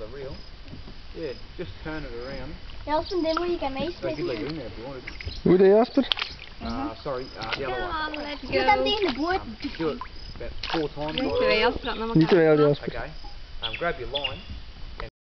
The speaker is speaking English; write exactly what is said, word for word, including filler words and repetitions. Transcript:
the reel. Yeah, just turn it around. Jasper, then will you get me? So you could leave it in there if you wanted. Would they, Jasper? Uh, sorry, uh, the other Come one. on, let's go. Zet hem tegen de boord. Um, do it about four times. Niet te veel, Jasper, dan nog Niet te veel, Jasper. Okay. Um, grab your line.